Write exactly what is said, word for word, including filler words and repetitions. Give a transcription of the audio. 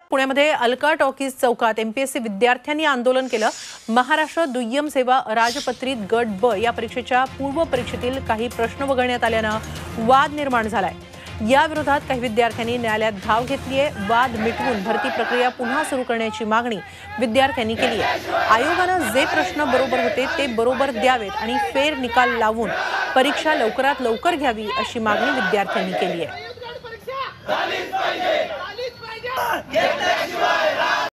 पुण्यामध्ये अलका टॉकीज चौकात एमपीएससी विद्यार्थ्यांनी आंदोलन केलं। महाराष्ट्र दुय्यम सेवा राजपत्रित गट ब या परीक्षेच्या पूर्व परीक्षेतील काही प्रश्न वगळण्यात आल्यानं वाद निर्माण झालाय। या विरोधात काही विद्यार्थ्यांनी न्यायालयात धाव घेतली आहे। वाद मिटवून भरती प्रक्रिया पुन्हा सुरू करण्याची मागणी विद्यार्थ्यांनी केली आहे। आयोगानं जे प्रश्न बरोबर होते ते बरोबर द्यावेत आणि फेर निकाल लावून परीक्षा लवकरात लवकर घ्यावी अशी मागणी विद्यार्थ्यांनी केली आहे।